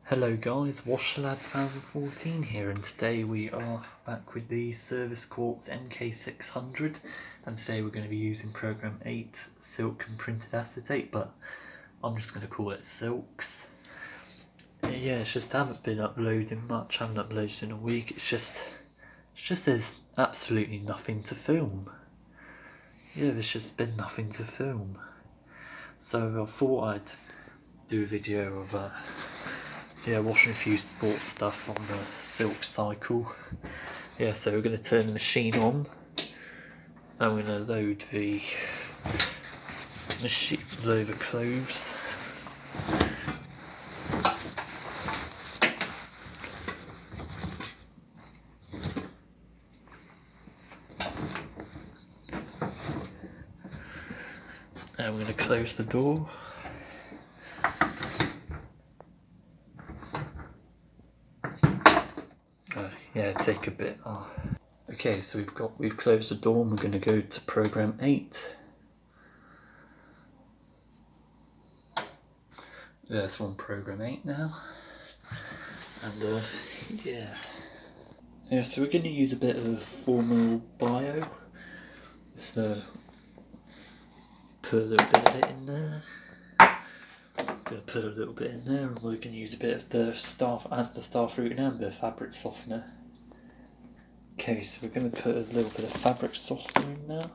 Hello guys, Washerlad 2014 here, and today we are back with the Servis Quartz MK600, and today we're going to be using program 8 silk and printed acetate, but I'm just going to call it silks. Yeah, it's just I haven't been uploading much, I haven't uploaded in a week. It's just there's absolutely nothing to film. Yeah, there's just been nothing to film. So I thought I'd do a video of washing a few sports stuff on the silk cycle. Yeah, so we're going to turn the machine on and we're going to load the clothes. And we're going to close the door. Yeah, take a bit. Okay, so we've closed the door and we're going to go to program 8. There's on program 8 now. And yeah, so we're going to use a bit of formal bio. Just put a little bit of it in there. I'm going to put a little bit in there, and we're going to use a bit of the starfruit and amber fabric softener. Okay, so we're going to put a little bit of fabric softener in now.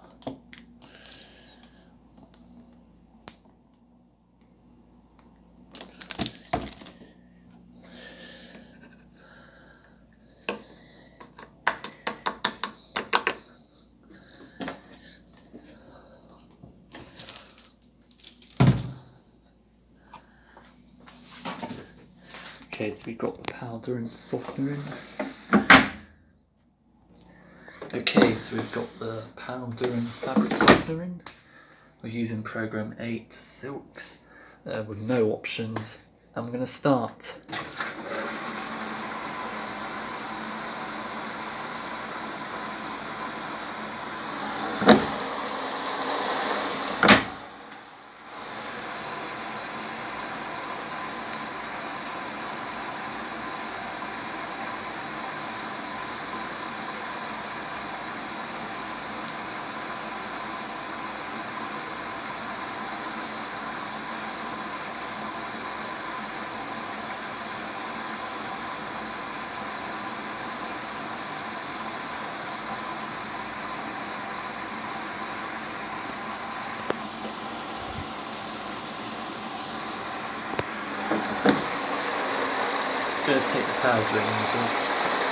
Okay, so we've got the powder and softener in. Okay, so we've got the powder and fabric softener in. We're using program 8 silks with no options. I'm going to start. I'm going to take the powder in the box.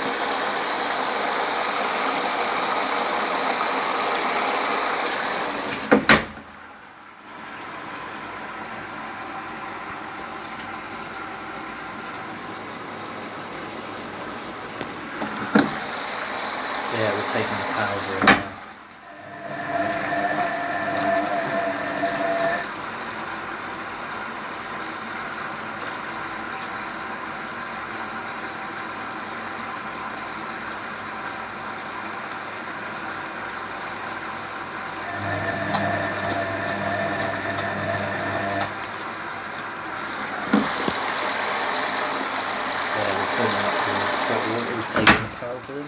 Yeah, we're taking the powder in now. We're taking the powder in.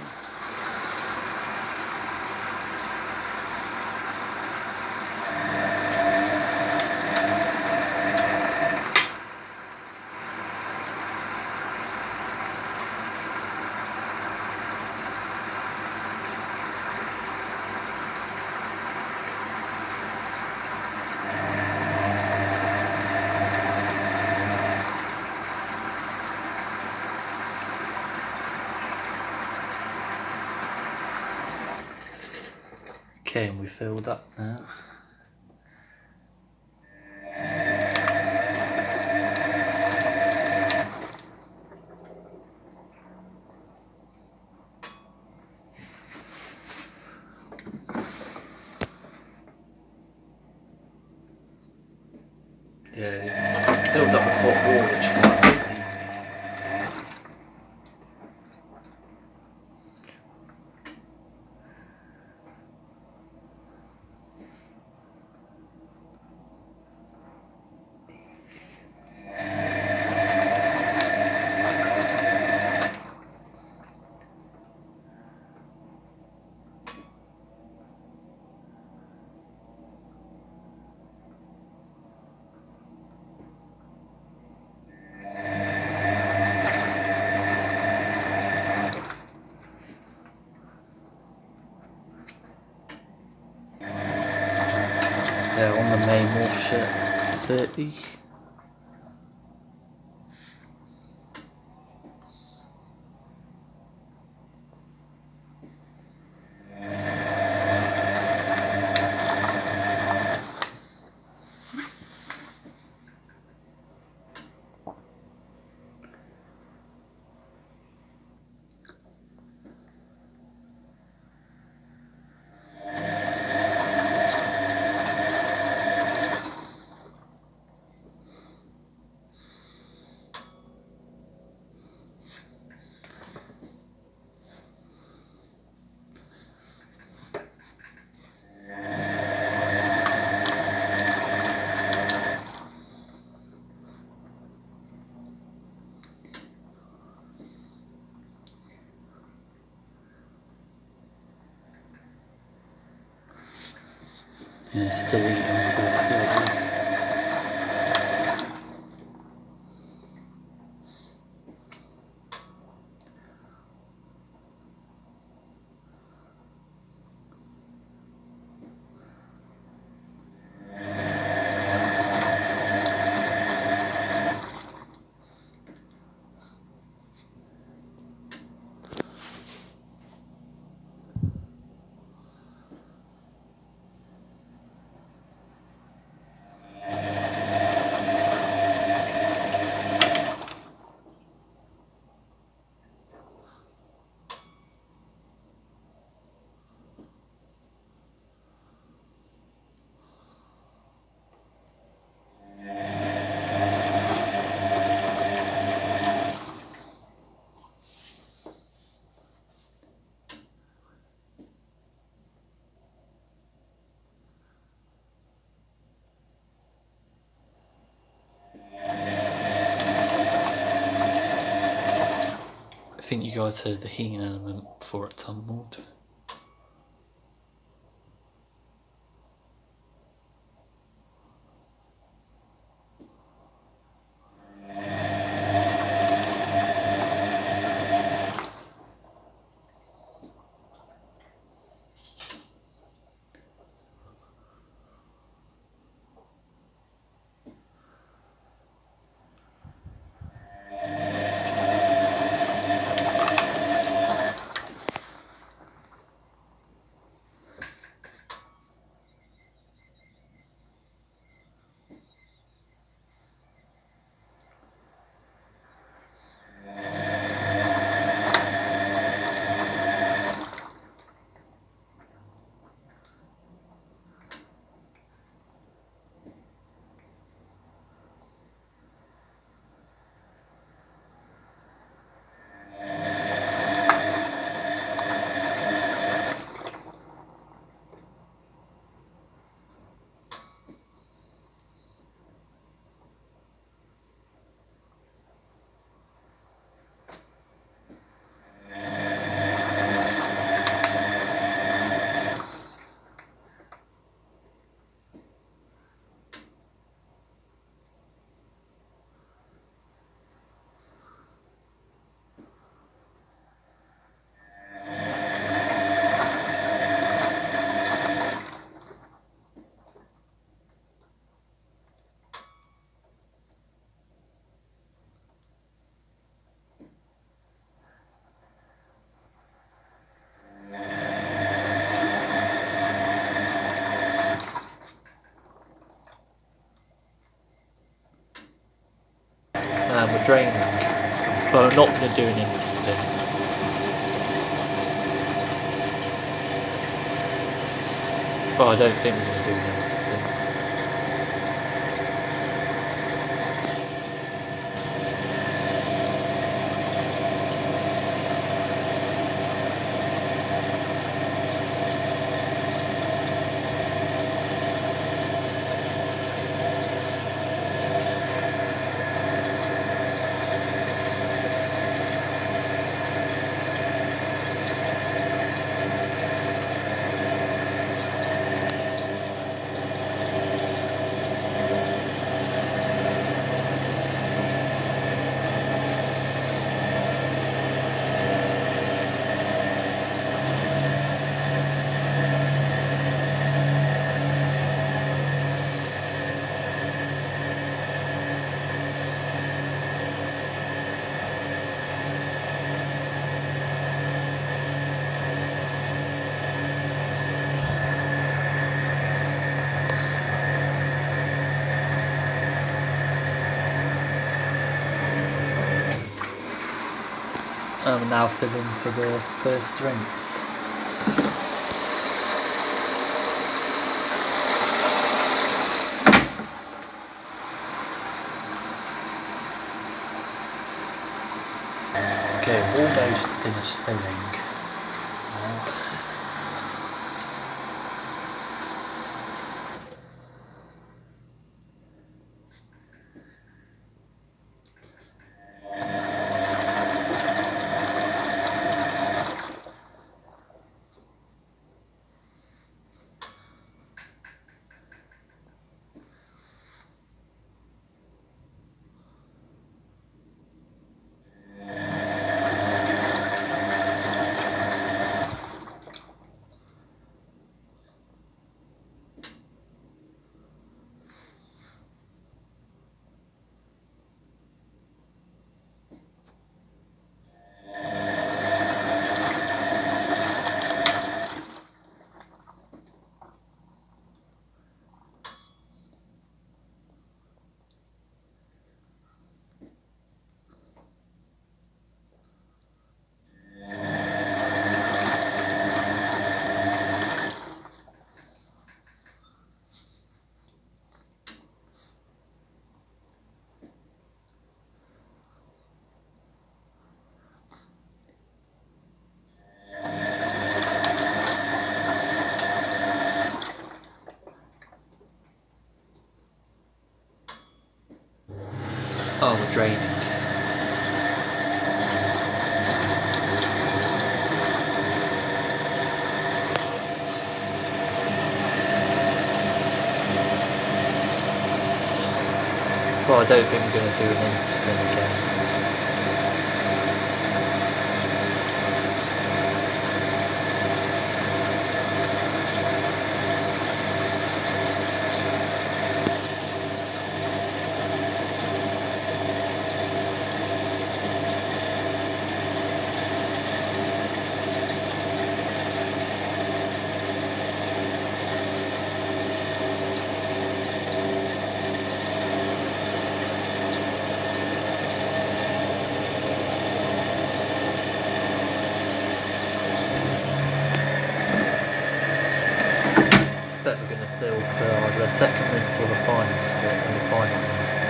Okay, and we filled up now. Yeah, it's filled up with hot water, which is quite steamy. on the main morph shirt, 30. Yeah, still eating until 40. I think you guys heard the heating element before it tumbled. We're draining, but we're not going to do an interspin. Well, I don't think we're going to do an interspin. I'm now filling for the first rinse. Okay, almost finished filling. Oh, we're draining. Well, I don't think we're going to do an end spin again. I bet we're going to fill for either the second rinse or the final split and the final rinse.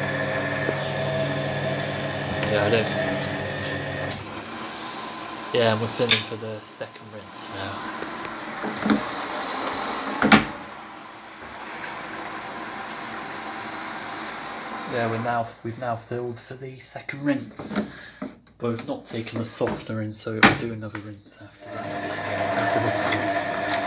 Yeah, I don't think... Yeah, and we're filling for the second rinse now. Yeah, we've now filled for the second rinse. But we've not taken the softener in, so we'll do another rinse after that. After this one.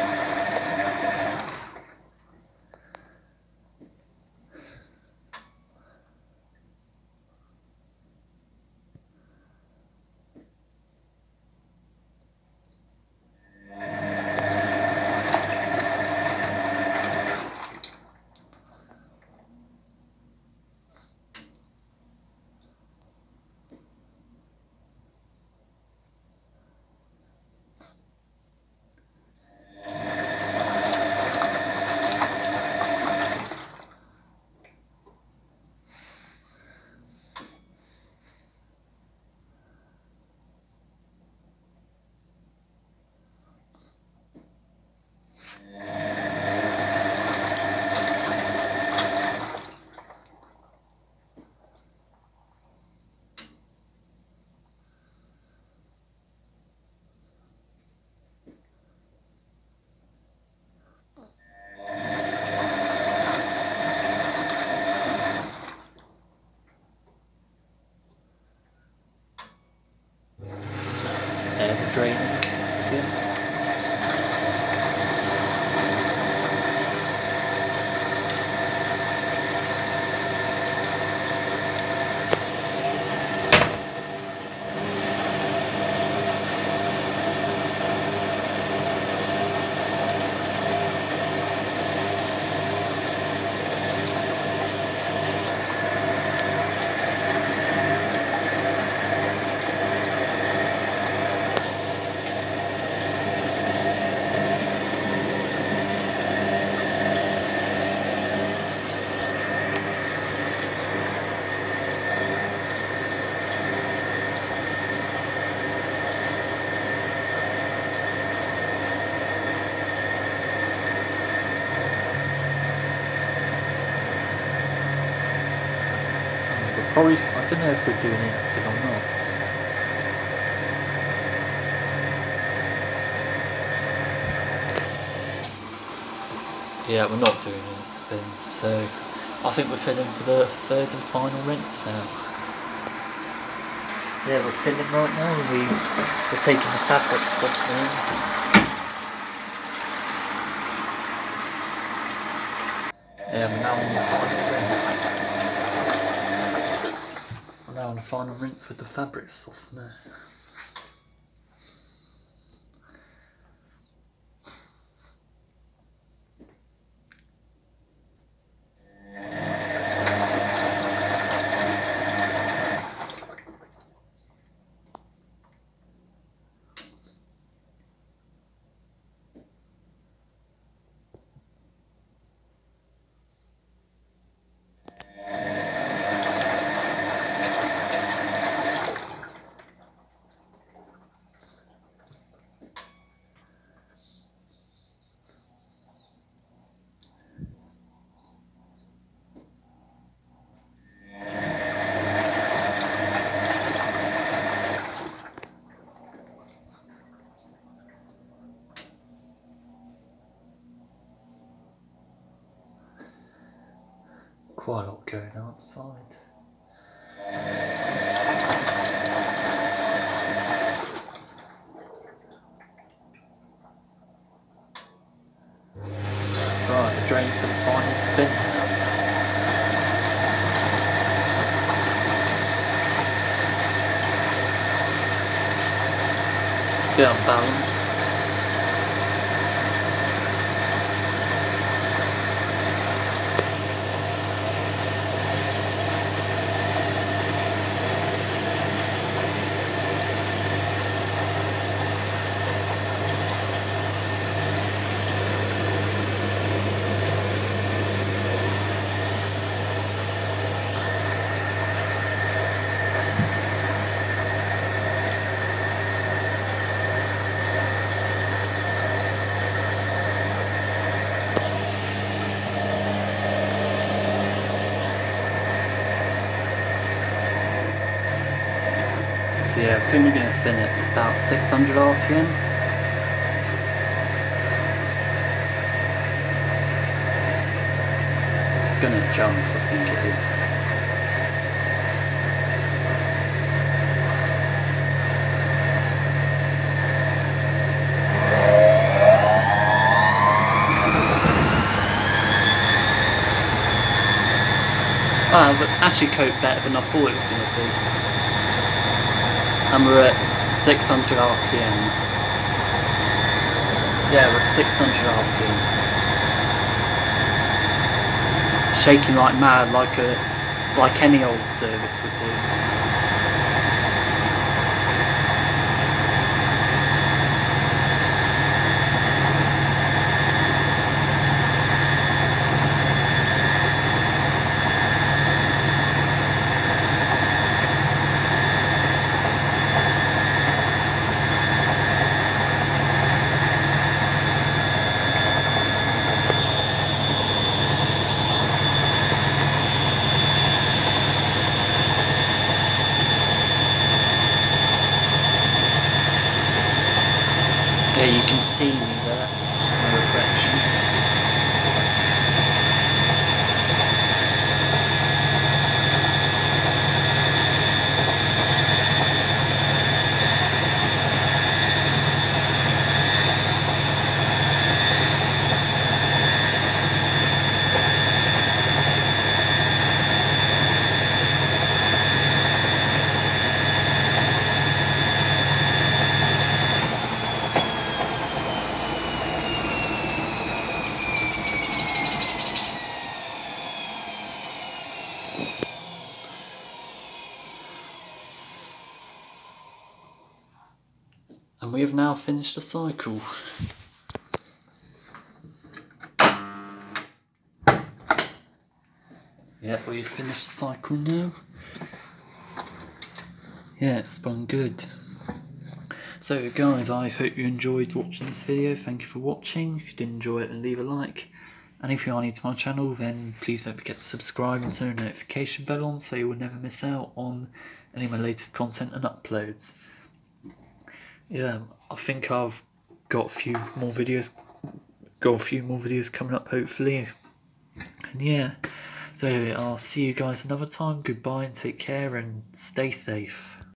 Draining. Yeah. Probably, I don't know if we're doing it spin or not. Yeah, we're not doing it spin, so I think we're filling for the third and final rinse now. Yeah, we're filling right now. We're taking the fabrics off now. Yeah, we're now on the final rinse. We're now on the final rinse with the fabric softener. Quite a lot going outside. Right, the drain for the final spin now. Bit unbalanced. So yeah, I think we're going to spin it about 600 RPM. It's going to jump, I think it is. But actually coped better than I thought it was going to be. And we're at 600 RPM. Yeah, we're at 600 RPM. Shaking like mad, like any old service would do. Yeah, you can see me there, my reflection. And we have now finished the cycle. Yeah, we've finished the cycle now. Yeah, it's spun good. So guys, I hope you enjoyed watching this video. Thank you for watching. If you did enjoy it, then leave a like. And if you are new to my channel, then please don't forget to subscribe and turn the notification bell on so you will never miss out on any of my latest content and uploads. Yeah, I think I've got a few more videos coming up hopefully. And yeah, so I'll see you guys another time. Goodbye and take care and stay safe.